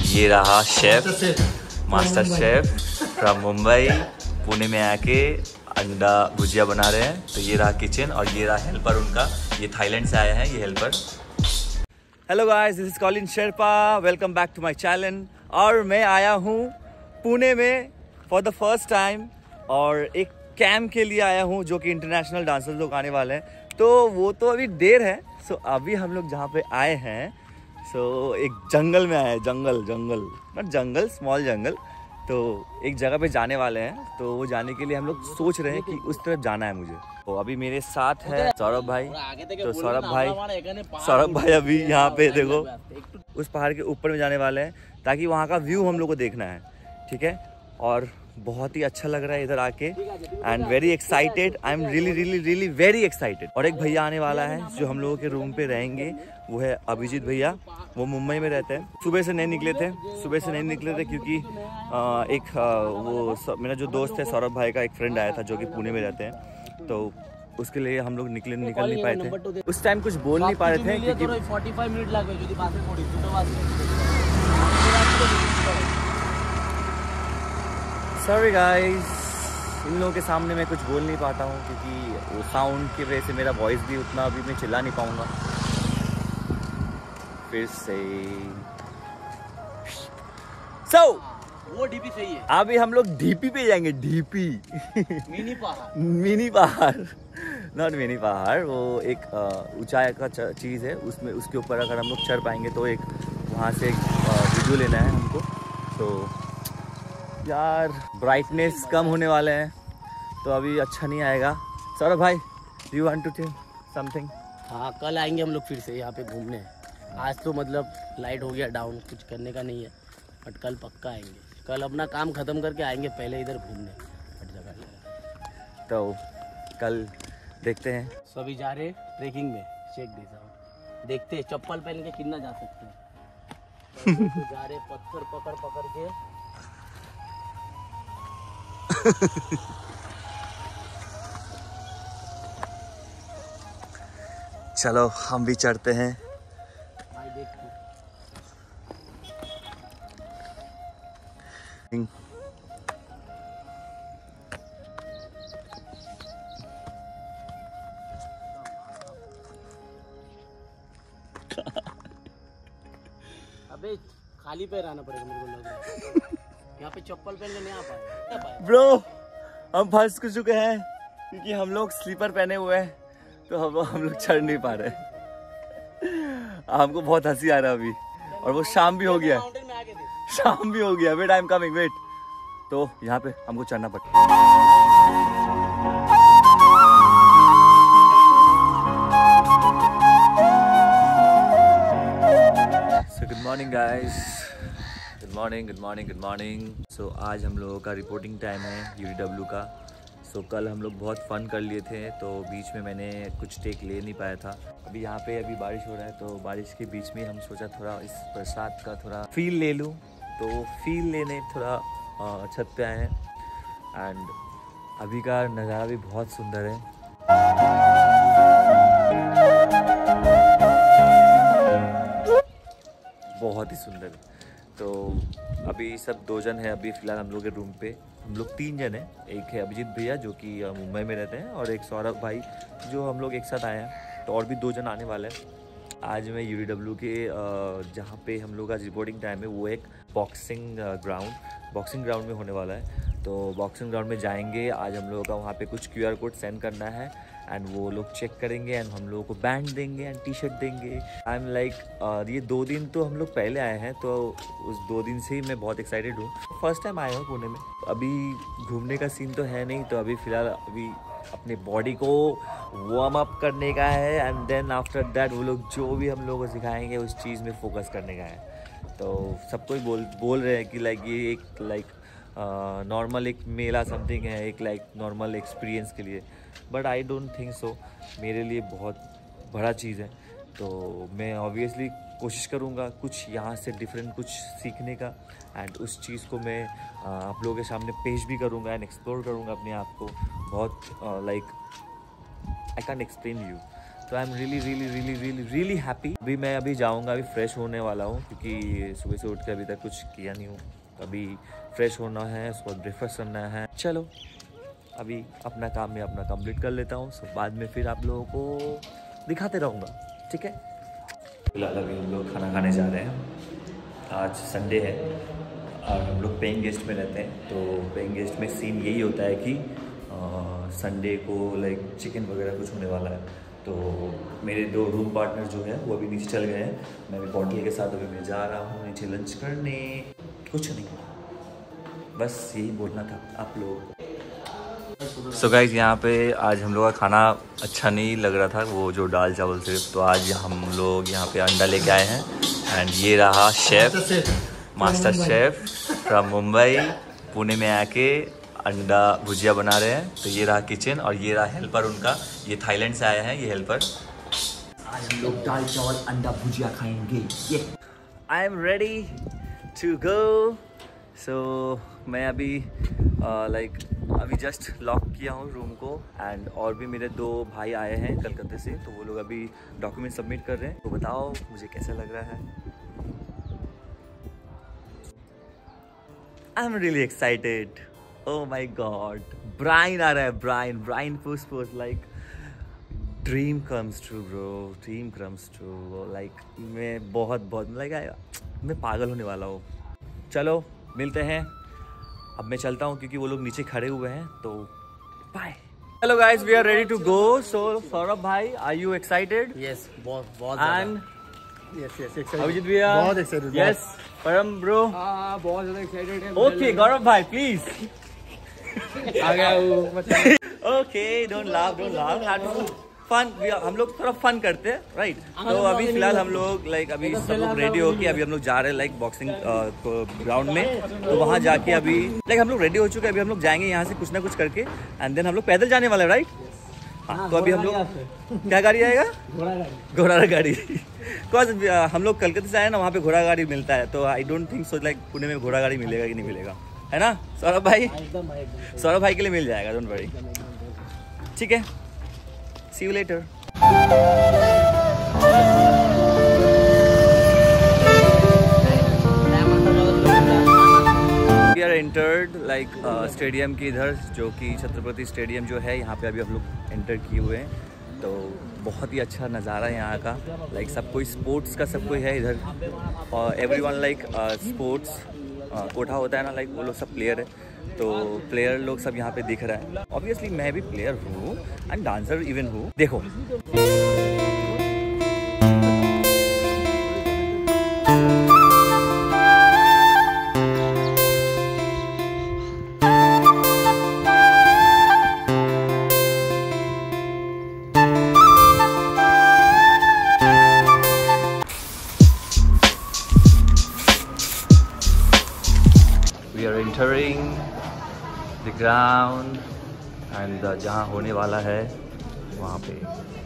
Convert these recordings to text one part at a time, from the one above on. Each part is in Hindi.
ये रहा chef, master chef from Mumbai, Pune में आके अंडा भुजिया बना रहे हैं। तो ये रहा किचन और ये रहा हेल्पर उनका, ये थाईलैंड से आया है ये helper. Hello guys, this is Colin Sherpa, welcome back to my channel. और मैं आया हूँ पुणे में फॉर द फर्स्ट टाइम और एक कैंप के लिए आया हूँ जो कि इंटरनेशनल डांसर्स लोग आने वाले हैं। तो वो तो अभी देर है। सो अभी हम लोग जहाँ पे आए हैं एक जंगल में आए हैं, नॉट जंगल, स्मॉल जंगल। तो एक जगह पे जाने वाले हैं, तो वो जाने के लिए हम लोग सोच रहे हैं कि उस तरफ जाना है मुझे। तो अभी मेरे साथ है सौरभ भाई। तो सौरभ भाई अभी यहाँ पे देखो उस पहाड़ के ऊपर में जाने वाले हैं ताकि वहाँ का व्यू हम लोग को देखना है, ठीक है। और बहुत ही अच्छा लग रहा है इधर आके and very excited, I am really very excited. और एक भैया आने वाला है जो हम लोगों के रूम पे रहेंगे, वो है अभिजीत भैया। वो मुंबई में रहते हैं। सुबह से नहीं निकले थे क्योंकि मेरा जो दोस्त है सौरभ भाई का एक फ्रेंड आया था जो कि पुणे में रहते हैं, तो उसके लिए हम लोग निकल नहीं पाए थे। उस टाइम कुछ बोल नहीं पा रहे थे क्योंकि 45 मिनट लगे। सॉरी गाइस, इन लोगों के सामने मैं कुछ बोल नहीं पाता हूँ क्योंकि वो साउंड की वजह से मेरा वॉइस भी उतना अभी मैं चिल्ला नहीं पाऊँगा। फिर से वो डीपी सही है। अभी हम लोग डीपी पे जाएंगे, डीपी मिनी पहाड़ नॉट मिनी पहाड़, वो एक ऊंचाई का चीज़ है, उसमें उसके ऊपर अगर हम लोग चढ़ पाएंगे तो एक वहाँ से एक वीडियो लेना है हमको। तो यार ब्राइटनेस कम होने वाले हैं तो अभी अच्छा नहीं आएगा। सौरभ भाई, you want to tell something? हाँ, कल आएंगे हम लोग फिर से यहाँ पे घूमने। आज तो मतलब लाइट हो गया डाउन, कुछ करने का नहीं है, बट कल पक्का आएंगे। कल अपना काम खत्म करके आएंगे, पहले इधर घूमने हट जगह। तो कल देखते हैं। सभी जा रहे ट्रेकिंग में, चेक देता देखते हैं चप्पल पहन के कितना जा सकते हैं। तो जा रहे पत्थर पकड़ के। चलो हम भी चढ़ते हैं। अबे खाली पैर आना पड़ेगा मेरे को लग रहा है। यहाँ पे चप्पल पहन के नहीं आ पाए। ब्रो हम फंस चुके हैं क्योंकि हम लोग स्लीपर पहने हुए हैं, तो हम लोग चढ़ नहीं पा रहे। हमको बहुत हंसी आ रहा है अभी, और वो शाम भी हो गया। Wait, I am coming, wait. तो यहाँ पे हमको चढ़ना पड़ता है। Good morning guys, good morning. So आज हम लोगों का रिपोर्टिंग टाइम है UDW का। सो कल हम लोग बहुत फन कर लिए थे, तो बीच में मैंने कुछ टेक ले नहीं पाया था। अभी यहाँ पे बारिश हो रहा है, तो बारिश के बीच में हम सोचा थोड़ा इस बरसात का थोड़ा फील ले लूँ। तो फील लेने थोड़ा छत पे आए हैं एंड अभी का नज़ारा भी बहुत सुंदर है। बहुत ही सुंदर। तो अभी सब 2 जन है अभी फ़िलहाल हम लोग के रूम पे। हम लोग 3 जन हैं। एक है अभिजीत भैया जो कि मुंबई में रहते हैं, और एक सौरभ भाई जो हम लोग एक साथ आए हैं। तो और भी 2 जन आने वाले हैं। आज मैं UDW के जहाँ पे हम लोग का रिपोर्टिंग टाइम है, वो एक बॉक्सिंग ग्राउंड में होने वाला है। तो बॉक्सिंग ग्राउंड में जाएंगे। आज हम लोगों का वहाँ पे कुछ QR कोड सेंड करना है एंड वो लोग चेक करेंगे एंड हम लोगों को बैंड देंगे एंड T-शर्ट देंगे। आई एम लाइक ये 2 दिन तो हम लोग पहले आए हैं, तो उस 2 दिन से ही मैं बहुत एक्साइटेड हूँ। फर्स्ट टाइम आया हूँ पुणे में। अभी घूमने का सीन तो है नहीं, तो अभी फ़िलहाल अपने बॉडी को वार्म अप करने का है एंड देन आफ्टर दैट वो लोग जो भी हम लोगों को सिखाएंगे उस चीज़ में फोकस करने का है। तो सबको ही बोल रहे हैं कि ये एक नॉर्मल एक मेला समथिंग है, एक नॉर्मल एक्सपीरियंस के लिए, but I don't think so. मेरे लिए बहुत बड़ा चीज़ है। तो मैं ऑब्वियसली कोशिश करूँगा कुछ यहाँ से डिफरेंट कुछ सीखने का एंड उस चीज़ को मैं आप लोगों के सामने पेश भी करूँगा एंड एक्सप्लोर करूँगा अपने आप को। बहुत आई कैन एक्सप्लेन यू। तो आई एम रियली हैप्पी। अभी जाऊंगा, अभी फ्रेश होने वाला हूँ क्योंकि सुबह से उठ के अभी तक कुछ किया नहीं हूँ। तो अभी फ्रेश होना है, उसके बाद ब्रेकफास्ट करना है। चलो अभी अपना काम में अपना कंप्लीट कर लेता हूँ, सो बाद में फिर आप लोगों को दिखाते रहूँगा, ठीक है। फिलहाल अभी हम लोग खाना खाने जा रहे हैं। आज संडे है और हम लोग पेइंग गेस्ट में रहते हैं। तो पेइंग गेस्ट में सीन यही होता है कि संडे को लाइक चिकन वगैरह कुछ होने वाला है। तो मेरे 2 रूम पार्टनर जो है वो अभी नीचे चल गए हैं, मैं भी बॉटल के साथ अभी मैं जा रहा हूँ नीचे लंच करने। कुछ नहीं, बस यही बोलना था आप लोगों को। सो गाइस, यहाँ पे आज हम लोग का खाना अच्छा नहीं लग रहा था, वो जो दाल चावल सिर्फ। तो आज हम लोग यहाँ पे अंडा लेके आए हैं एंड ये रहा chef, master chef from Mumbai, Pune में आके अंडा भुजिया बना रहे हैं। तो ये रहा किचन और ये रहा हेल्पर उनका, ये थाईलैंड से आया है ये हेल्पर। आज हम लोग दाल चावल अंडा भुजिया खाएंगे। ये I am ready to go. So मैं अभी अभी जस्ट लॉक किया हूँ रूम को एंड और भी मेरे 2 भाई आए हैं कलकत्ते से, तो वो लोग अभी डॉक्यूमेंट सबमिट कर रहे हैं। तो बताओ मुझे कैसा लग रहा है। I am really excited. Oh my God, Brian आ रहा है, Brian पुष्प like dream comes true bro, dream comes true. Like मैं बहुत मैं पागल होने वाला हूँ। चलो मिलते हैं, अब मैं चलता हूँ क्योंकि वो लोग नीचे खड़े हुए हैं। तो bye. Hello guys, we are ready to go. So Saurabh भाई, आर यू एक्साइटेड? यस, बहुत एंड यस एक्साइटेड, अभिजीत भैया बहुत एक्साइटेड। यस परम ब्रो, बहुत ज्यादा एक्साइटेड है। ओके गौरव भाई प्लीज आ गया वो। Okay don't laugh fun. हम लोग थोड़ा फन करते हैं, राइट। तो अभी फिलहाल हम लोग अभी सब लोग रेडी होके अभी हम लोग जा रहे हैं बॉक्सिंग ग्राउंड में। तो वहाँ जाके अभी हम लोग रेडी हो चुके हैं। अभी हम लोग जाएंगे यहाँ से कुछ ना कुछ करके एंड देन हम लोग पैदल जाने वाले हैं, राइट। हाँ, तो अभी हम लोग क्या गाड़ी आएगा? घोड़ा गाड़ी। बिकॉज हम लोग कलकत्ते से आए ना, वहाँ पे घोड़ा गाड़ी मिलता है। तो I don't think so Pune में घोड़ा गाड़ी मिलेगा कि नहीं मिलेगा, है ना सौरभ भाई? सौरभ भाई के लिए मिल जाएगा, डोंट वरी। ठीक है, see you later. We are entered stadium की इधर, जो कि छत्रपति स्टेडियम जो है, यहाँ पे अभी हम लोग एंटर किए हुए हैं। तो बहुत ही अच्छा नज़ारा है यहाँ का। सब कोई स्पोर्ट्स का सब कोई है इधर, और एवरीवन स्पोर्ट्स कोठा होता है ना, वो लोग सब प्लेयर है। तो प्लेयर लोग सब यहाँ पे दिख रहा है। ऑब्वियसली मैं भी प्लेयर हूँ एंड डांसर इवन हूँ। देखो we are entering the ground and जहाँ होने वाला है वहाँ पे।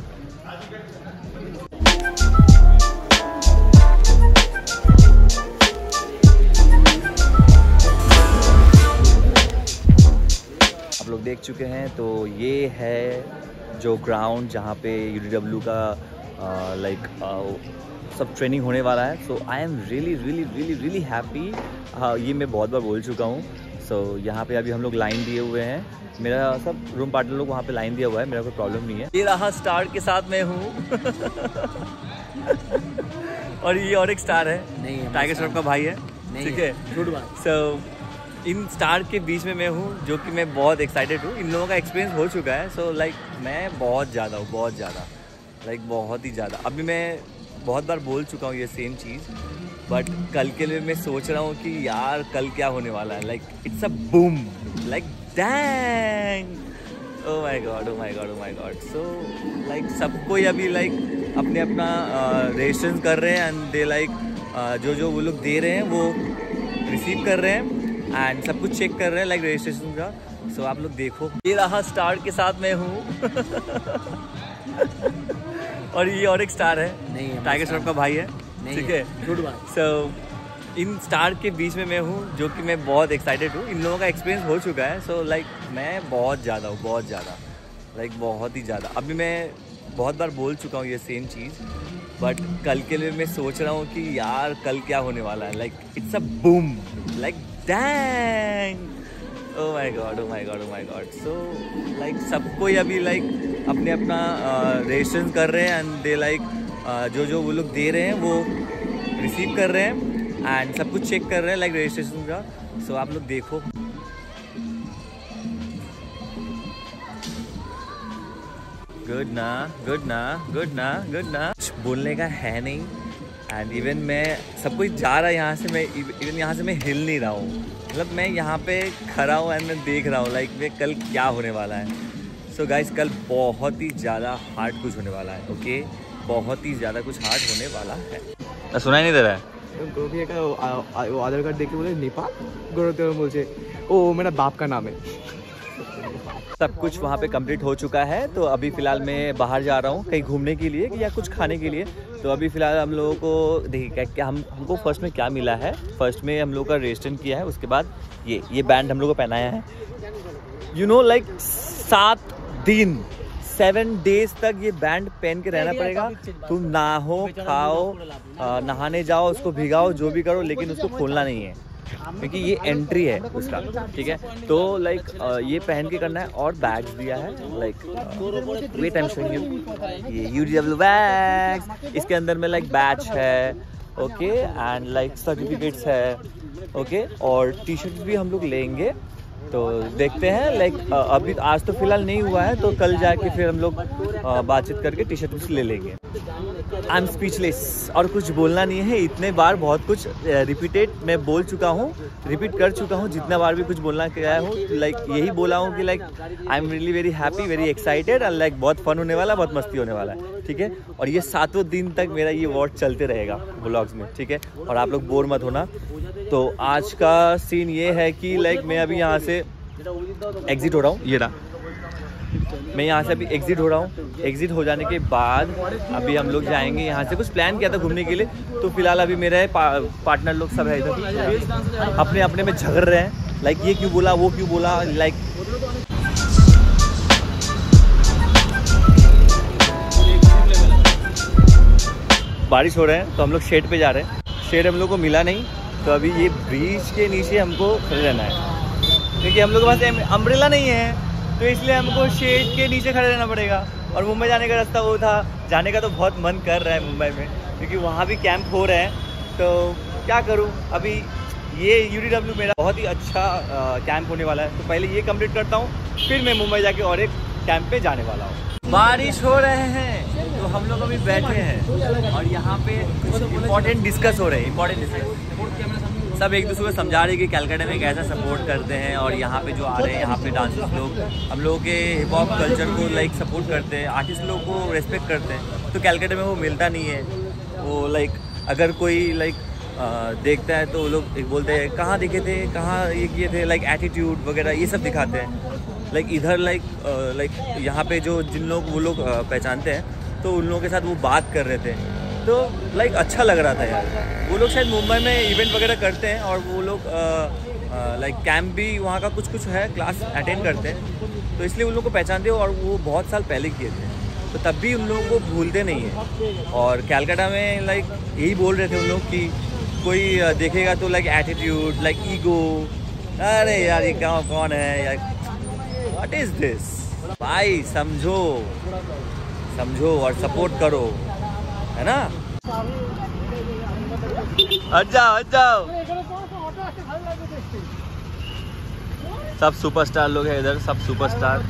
आप लोग देख चुके हैं, तो ये है जो ग्राउंड जहाँ पे UDW का सब ट्रेनिंग होने वाला है। So I am really happy. ये मैं बहुत बार बोल चुका हूँ। सो यहाँ पे अभी हम लोग लाइन दिए हुए हैं, मेरा सब रूम पार्टनर लोग वहाँ पे लाइन दिया हुआ है, मेरा कोई प्रॉब्लम नहीं है। ये रहा स्टार के साथ मैं हूँ और ये और एक स्टार है, टाइगर श्रॉफ का भाई है, ठीक है। सो इन स्टार के बीच में मैं हूँ, जो कि मैं बहुत एक्साइटेड हूँ। इन लोगों का एक्सपीरियंस हो चुका है। सो मैं बहुत ज़्यादा बहुत ही ज़्यादा। अभी मैं बहुत बार बोल चुका हूँ ये सेम चीज़, बट कल के लिए मैं सोच रहा हूँ कि यार कल क्या होने वाला है। It's a boom, dang, oh my God. So सब कोई अभी अपने अपना रजिस्ट्रेशन कर रहे हैं एंड दे जो वो लोग दे रहे हैं वो रिसीव कर रहे हैं एंड सब कुछ चेक कर रहे हैं रजिस्ट्रेशन का। सो आप लोग देखो, ये रहा स्टार के साथ मैं हूँ और ये और एक स्टार है, टाइगर श्रॉफ का भाई है, ठीक है। सो इन स्टार के बीच में मैं हूँ, जो कि मैं बहुत एक्साइटेड हूँ। इन लोगों का एक्सपीरियंस हो चुका है। सो मैं बहुत ज़्यादा बहुत ही ज़्यादा। अभी मैं बहुत बार बोल चुका हूँ ये सेम चीज़, बट कल के लिए मैं सोच रहा हूँ कि यार कल क्या होने वाला है। Like it's a boom, like dang, oh my God, oh my God, oh my God. So like सब कोई अभी लाइक अपने अपना रजिस्ट्रेशन कर रहे हैं एंड दे लाइक जो वो लोग दे रहे हैं वो रिसीव कर रहे हैं एंड सब कुछ चेक कर रहे हैं लाइक रजिस्ट्रेशन का। सो आप लोग देखो, गुड ना, गुड ना, गुड ना, गुड ना। कुछ बोलने का है नहीं एंड इवन मैं सब कुछ जा रहा है यहाँ से, मैं इवन यहाँ से मैं हिल नहीं रहा हूँ। मतलब मैं यहाँ पे खड़ा हूँ एंड मैं देख रहा हूँ लाइक मैं कल क्या होने वाला है। सो गाइस कल बहुत ही ज़्यादा हार्ड कुछ होने वाला है। ओके, बहुत ही ज़्यादा कुछ हार्ड होने वाला है। सुनाई नहीं दे रहा है? वो आधार कार्ड देख के बोले नेपाल गौरव बोलते ओ मेरा बाप का नाम है। सब कुछ वहाँ पे कंप्लीट हो चुका है। तो अभी फ़िलहाल मैं बाहर जा रहा हूँ कहीं घूमने के लिए या कुछ खाने के लिए। तो अभी फ़िलहाल हम लोगों को देखिए क्या हमको फर्स्ट में क्या मिला है। फर्स्ट में हम लोग का रजिस्ट्रेशन किया है, उसके बाद ये बैंड हम लोग को पहनाया है। यू नो लाइक 7 डेज तक ये बैंड पहन के रहना पड़ेगा। तुम नहाओ, खाओ, नहाने जाओ, उसको भिगाओ, जो भी करो, लेकिन उसको खोलना नहीं है क्योंकि ये एंट्री है उसका, ठीक है। तो लाइक ये पहन के करना है। और बैग्स दिया है like wait I am showing you, ये UDW बैग्स, इसके अंदर में लाइक बैच है, ओके, एंड लाइक सर्टिफिकेट्स है, ओके, और टी-शर्ट्स भी हम लोग लेंगे। तो देखते हैं लाइक अभी आज तो फिलहाल नहीं हुआ है, तो कल जाके फिर हम लोग बातचीत करके टी-शर्ट ले लेंगे। आई एम स्पीचलेस, और कुछ बोलना नहीं है। इतने बार बहुत कुछ मैं बोल चुका हूँ, रिपीट कर चुका हूँ। जितना बार भी कुछ बोलना गया हूँ लाइक यही बोला हूँ कि like I am really very happy, very excited, और लाइक बहुत फन होने वाला है, बहुत मस्ती होने वाला है, ठीक है। और ये 7 दिन तक मेरा ये वॉच चलते रहेगा व्लॉग्स में, ठीक है। और आप लोग बोर मत होना। तो आज का सीन ये है कि लाइक मैं अभी यहाँ से एग्जिट हो रहा हूँ, ये रहा, मैं यहाँ से अभी एग्जिट हो रहा हूँ। एग्जिट हो जाने के बाद अभी हम लोग जाएंगे यहाँ से, कुछ प्लान किया था घूमने के लिए। तो फिलहाल अभी मेरे पार्टनर लोग सब है इधर, अपने अपने में झगड़ रहे हैं लाइक ये क्यों बोला, वो क्यों बोला। लाइक बारिश हो रहे हैं तो हम लोग शेड पे जा रहे हैं। शेड हम लोग को मिला नहीं, तो अभी ये ब्रिज के नीचे हमको खड़े रहना है क्योंकि हम लोग के पास अम्ब्रेला नहीं है, तो इसलिए हमको शेड के नीचे खड़े रहना पड़ेगा। और मुंबई जाने का रास्ता वो था, जाने का तो बहुत मन कर रहा है मुंबई में, क्योंकि वहाँ भी कैंप हो रहे हैं। तो क्या करूँ, अभी ये UDW मेरा बहुत ही अच्छा कैंप होने वाला है। तो पहले ये कंप्लीट करता हूँ, फिर मैं मुंबई जाके और एक कैंप पे जाने वाला हूँ। बारिश हो रहे हैं तो हम लोग अभी बैठे हैं और यहाँ पे कुछ इम्पोर्टेंट डिस्कस हो रहे हैं। इम्पोर्टेंट डिस्कस सब एक दूसरे को समझा रहे हैं कि कैलकाटा में कैसा सपोर्ट करते हैं, और यहाँ पे जो आ रहे हैं यहाँ पे डांसर्स लोग हम लोगों के हिप हॉप कल्चर को लाइक सपोर्ट करते हैं, आर्टिस्ट लोग को रेस्पेक्ट करते हैं। तो कैलकाटा में वो मिलता नहीं है। वो लाइक अगर कोई लाइक देखता है तो वो लोग एक बोलते हैं कहाँ दिखे थे, कहाँ ये किए थे, लाइक एटीट्यूड वगैरह ये सब दिखाते हैं। लाइक इधर लाइक यहाँ पे जो जिन लोग वो लोग पहचानते हैं तो उन लोगों के साथ वो बात कर रहे थे, तो लाइक अच्छा लग रहा था यार। वो लोग शायद मुंबई में इवेंट वगैरह करते हैं और वो लोग लाइक कैंप भी वहाँ का कुछ है, क्लास अटेंड करते हैं, तो इसलिए उन लोग को पहचानते हो। और वो बहुत साल पहले किए थे, तो तब भी उन लोगों को भूलते नहीं हैं। और कैलकाटा में लाइक यही बोल रहे थे उन लोग कि कोई देखेगा तो लाइक एटीट्यूड, लाइक ईगो, अरे यार ये कौन है यार, व्हाट इज़ दिस। भाई समझो और सपोर्ट करो, है ना। हट जाओ। सब सुपरस्टार लोग हैं इधर, सब सुपरस्टार।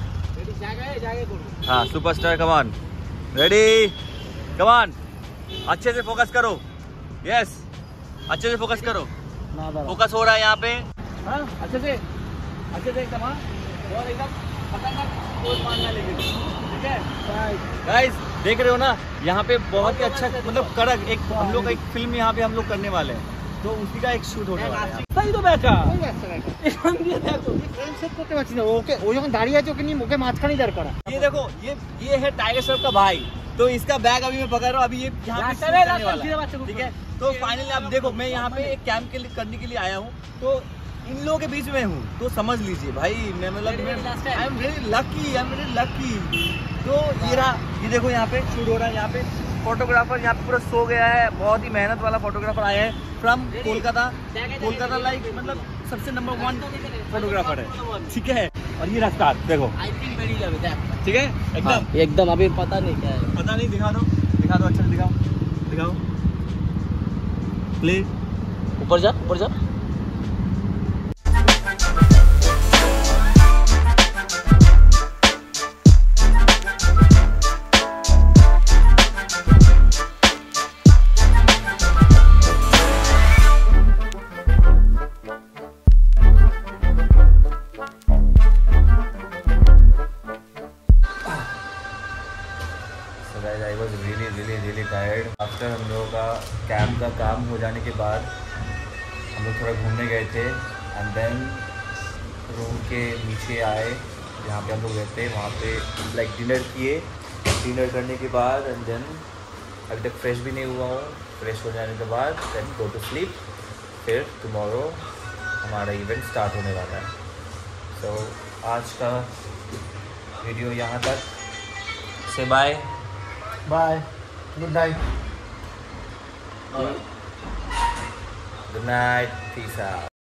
हाँ superstar, come on, ready, come on, अच्छे से फोकस करो, यस अच्छे से फोकस करो, फोकस हो रहा है यहाँ पे, अच्छे से एकदम, हाँ और एकदम पोज मारना, लेकिन ठीक है गाइस, देख रहे हो ना यहाँ पे बहुत ही अच्छा मतलब कड़क एक हम लोग एक फिल्म यहाँ पे हम लोग करने वाले हैं, तो उसी का एक शूट होने वाला है। सही तो बैठा ओके वो যখন দাঁড়িয়ে আছে ওকে নিয়ে মুখে মাঝখানে দাঁড় করা। ये देखो ये है टाइगर श्रॉफ का भाई, तो इसका बैग अभी मैं पकड़ रहा हूँ, अभी ये यहाँ पे करने वाला है, ठीक है। तो फाइनली आप देखो मैं यहाँ पे एक कैंप के लिए करने के लिए आया हूँ, तो इन लोगों के बीच में हूँ, तो समझ लीजिए भाई मैं मतलब आई एम वेरी लकी, तो ये देखो यहाँ पे शूट हो रहा है, यहाँ पे फोटोग्राफर यहाँ पे पूरा सो गया है, बहुत ही मेहनत वाला फोटोग्राफर आया है फ्रॉम कोलकाता लाइक मतलब सबसे नंबर 1 फोटोग्राफर है, ठीक है। और ये रास्ता देखो, ठीक है एकदम एकदम अभी पता नहीं क्या है, पता नहीं, दिखा दो अच्छा से दिखाओ प्लीज, ऊपर जा। I was really tired after हम लोगों का कैंप का काम हो जाने के बाद हम लोग थोड़ा घूमने गए थे एंड देन रूम के नीचे आए जहाँ पे हम लोग रहते हैं, वहाँ पे लाइक डिनर करने के बाद एंड देन अभी तक फ्रेश भी नहीं हुआ हूँ, फ्रेश हो जाने के बाद देन गो टू स्लीप, फिर टुमारो हमारा इवेंट स्टार्ट होने वाला है। सो आज का वीडियो यहाँ तक, से bye good night, peace out.